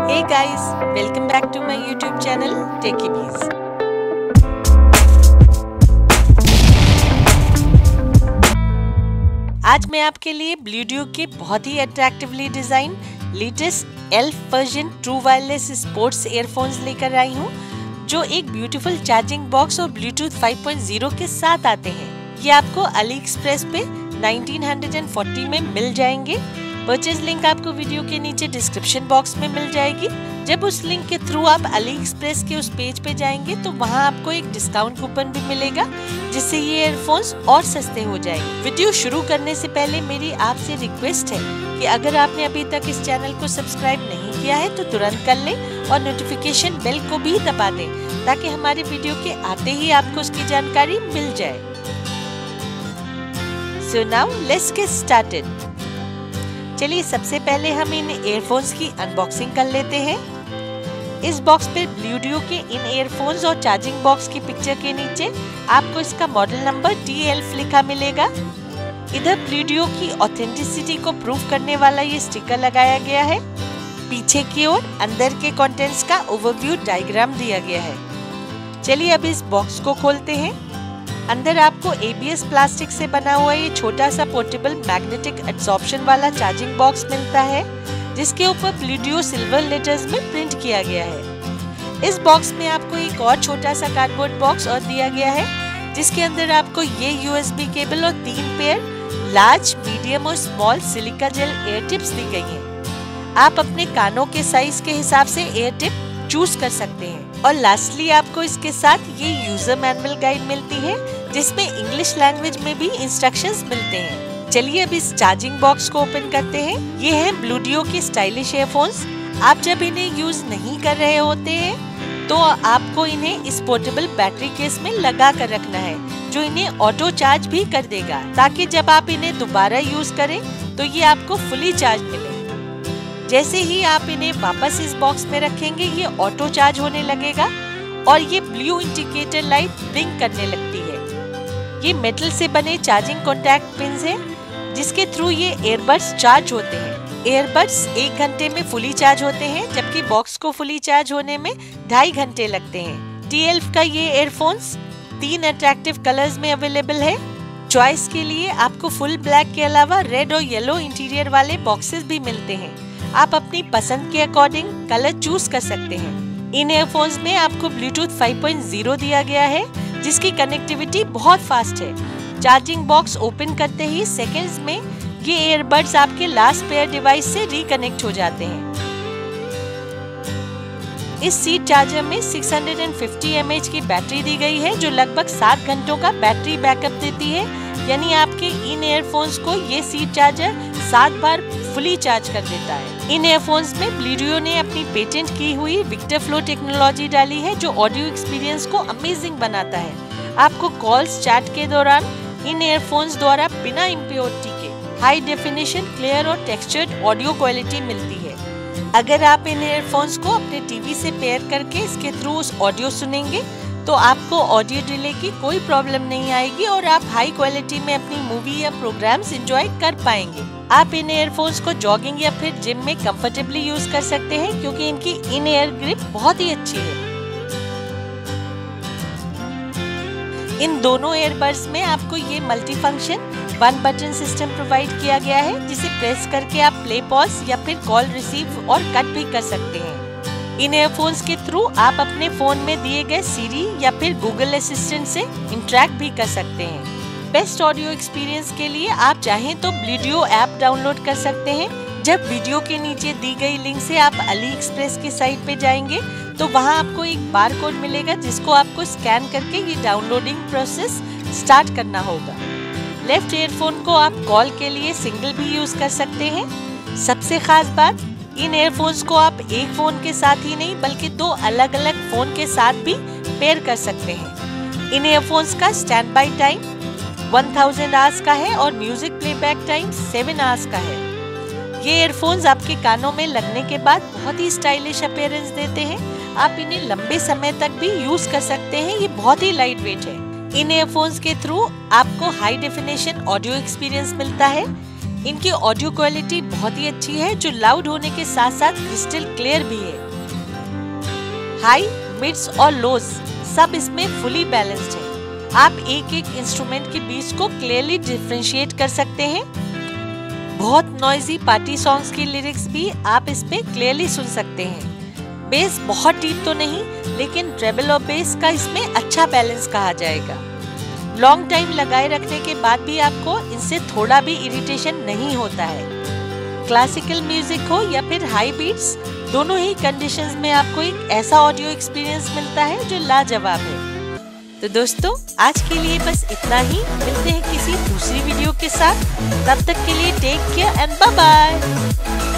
Hey guys, welcome back to my YouTube channel Techie Bees. आज मैं आपके लिए ब्लूटूथ के बहुत ही अट्रैक्टिवली डिजाइन लेटेस्ट एल्फ version true wireless sports earphones लेकर आई हूँ, जो एक ब्यूटीफुल चार्जिंग बॉक्स और ब्लूटूथ 5.0 के साथ आते हैं। ये आपको अली एक्सप्रेस पे 1940 में मिल जाएंगे। परचेज लिंक आपको वीडियो के नीचे डिस्क्रिप्शन बॉक्स में मिल जाएगी। जब उस लिंक के थ्रू आप अली एक्सप्रेस के उस पेज पे जाएंगे तो वहाँ आपको एक डिस्काउंट कूपन भी मिलेगा, जिससे ये ईयरफोन्स और सस्ते हो जाएंगे। वीडियो शुरू करने से पहले मेरी आपसे रिक्वेस्ट है कि अगर आपने अभी तक इस चैनल को सब्सक्राइब नहीं किया है तो तुरंत कर लें और नोटिफिकेशन बेल को भी दबा दें, ताकि हमारे वीडियो के आते ही आपको उसकी जानकारी मिल जाए। So now let's get started. चलिए सबसे पहले हम इन ईयरफोन्स की अनबॉक्सिंग कर लेते हैं। इस बॉक्स पे ब्लूटूथ के इन ईयरफोन्स और चार्जिंग बॉक्स की पिक्चर के नीचे आपको इसका मॉडल नंबर D11 लिखा मिलेगा। इधर ब्लूटूथ की ऑथेंटिसिटी को प्रूव करने वाला ये स्टिकर लगाया गया है। पीछे की ओर अंदर के कंटेंट्स का ओवरव्यू डायग्राम दिया गया है। चलिए अब इस बॉक्स को खोलते हैं। अंदर आपको ABS प्लास्टिक से बना हुआ ये छोटा सा पोर्टेबल मैग्नेटिक एब्जॉर्प्शन वाला चार्जिंग बॉक्स मिलता है, जिसके ऊपर ब्लूटूथ सिल्वर लेटर्स में प्रिंट किया गया है। इस बॉक्स में आपको एक और छोटा सा कार्डबोर्ड बॉक्स और दिया गया है, जिसके अंदर आपको ये USB केबल और 3 पेयर लार्ज, मीडियम और small silica gel air tips दी गई हैं। आप अपने कानों के साइज के हिसाब से एयर टिप चूज कर सकते हैं। और लास्टली आपको इसके साथ ये यूजर मैनुअल गाइड मिलती है, जिसमें इंग्लिश लैंग्वेज में भी इंस्ट्रक्शंस मिलते हैं। चलिए अब इस चार्जिंग बॉक्स को ओपन करते हैं। ये है ब्लूटूथ के स्टाइलिश ईयरफोन्स। आप जब इन्हें यूज नहीं कर रहे होते हैं तो आपको इन्हें इस पोर्टेबल बैटरी केस में लगा कर रखना है, जो इन्हें ऑटो चार्ज भी कर देगा, ताकि जब आप इन्हें दोबारा यूज करें तो ये आपको फुली चार्ज मिले। जैसे ही आप इन्हें वापस इस बॉक्स में रखेंगे, ये ऑटो चार्ज होने लगेगा और ये ब्लू इंडिकेटर लाइट ब्लिंक करने लगती है। ये मेटल से बने चार्जिंग कॉन्टैक्ट पिन्स हैं, जिसके थ्रू ये ईयरबड्स चार्ज होते हैं। ईयरबड्स 1 घंटे में फुली चार्ज होते हैं, जबकि बॉक्स को फुली चार्ज होने में 2.5 घंटे लगते हैं। D11 का ये ईयरफोन्स 3 अट्रैक्टिव कलर्स में अवेलेबल है। चॉइस के लिए आपको फुल ब्लैक के अलावा रेड और येलो इंटीरियर वाले बॉक्सेस भी मिलते हैं। आप अपनी पसंद के अकॉर्डिंग कलर चूज कर सकते हैं। इन ईयरफोन्स में आपको ब्लूटूथ 5.0 दिया गया है, जिसकी कनेक्टिविटी बहुत फास्ट है। चार्जिंग बॉक्स ओपन करते ही सेकंड्स में ये ईयरबड्स आपके लास्ट पेयर डिवाइस से रिकनेक्ट हो जाते हैं। इस सीट चार्जर में 650 mAh की बैटरी दी गई है, जो लगभग 7 घंटों का बैटरी बैकअप देती है। यानी आपके इन ईयरफोन्स को ये सीट चार्जर 7 बार फुली चार्ज कर देता है। इन ईयरफोन्स में ब्लूटूथ ने अपनी पेटेंट की हुई विक्टर फ्लो टेक्नोलॉजी डाली है, जो ऑडियो एक्सपीरियंस को अमेजिंग बनाता है। आपको कॉल्स, चैट के दौरान इन ईयरफोन्स द्वारा बिना इम्प्योरिटी के हाई डेफिनेशन, क्लियर और टेक्सचर्ड ऑडियो क्वालिटी मिलती है। अगर आप इन ईयरफोन्स को अपने टीवी से पेयर करके इसके थ्रू उस ऑडियो सुनेंगे तो आपको ऑडियो डिले की कोई प्रॉब्लम नहीं आएगी और आप हाई क्वालिटी में अपनी मूवी या प्रोग्राम्स एंजॉय कर पाएंगे। आप इन ईयरफोन्स को जॉगिंग या फिर जिम में कंफर्टेबली यूज कर सकते हैं, क्योंकि इनकी इन ईयर ग्रिप बहुत ही अच्छी है। इन दोनों ईयरबड्स में आपको ये multi function 1 button system provide किया गया है, जिसे प्रेस करके आप प्ले, पॉज या फिर कॉल रिसीव और कट भी कर सकते हैं। इन ईयरफोन्स के थ्रू आप अपने फोन में दिए गए सीरी या फिर गूगल असिस्टेंट से इंटरेक्ट भी कर सकते हैं। बेस्ट ऑडियो एक्सपीरियंस के लिए आप चाहें तो ब्लूटूथ ऐप डाउनलोड कर सकते हैं। जब वीडियो के नीचे दी गई लिंक से आप अली एक्सप्रेस की साइट पे जाएंगे तो वहां आपको एक बार कोड मिलेगा, जिसको आपको स्कैन करके ये डाउनलोडिंग प्रोसेस स्टार्ट करना होगा। लेफ्ट ईयरफोन को आप कॉल के लिए सिंगल भी यूज कर सकते हैं। सबसे खास बात, इन ईयरफोन्स को आप एक फोन के साथ ही नहीं बल्कि 2 अलग अलग फोन के साथ भी पेयर कर सकते हैं। इन ईयरफोन्स का स्टैंड बाय टाइम 1000 आवर्स का है और म्यूजिक प्लेबैक टाइम 7 आवर्स का है। ये ईयरफोन्स आपके कानों में लगने के बाद बहुत ही स्टाइलिश अपीयरेंस देते हैं। आप इन्हें लंबे समय तक भी यूज कर सकते हैं। ये बहुत ही लाइट वेट है। इन ईयरफोन्स के थ्रू आपको हाई डेफिनेशन ऑडियो एक्सपीरियंस मिलता है। इनकी ऑडियो क्वालिटी बहुत ही अच्छी है, जो लाउड होने के साथ साथ क्रिस्टल क्लियर भी है। हाई, मिड्स और लोज सब इसमें फुली बैलेंस्ड है। आप एक एक इंस्ट्रूमेंट के बीच को क्लियरली डिफरेंशिएट कर सकते हैं। बहुत नॉइजी पार्टी सॉन्ग्स की लिरिक्स भी आप इस पे क्लियरली सुन सकते हैं। बेस बहुत डीप तो नहीं, लेकिन ट्रेबल और बेस का इसमें अच्छा बैलेंस कहा जाएगा। लॉन्ग टाइम लगाए रखने के बाद भी आपको इनसे थोड़ा भी इरिटेशन नहीं होता है। क्लासिकल म्यूजिक हो या फिर हाई बीट्स, दोनों ही कंडीशंस में आपको एक ऐसा ऑडियो एक्सपीरियंस मिलता है जो लाजवाब है। तो दोस्तों, आज के लिए बस इतना ही। मिलते हैं किसी दूसरी वीडियो के साथ। तब तक के लिए take care and bye bye.